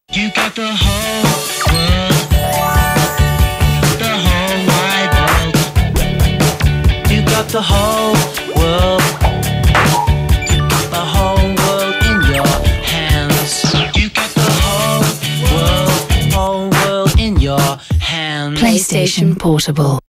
You got the whole world, the whole wide world. You got the whole world, you got the whole world in your hands. You got the whole world in your hands. PlayStation Portable.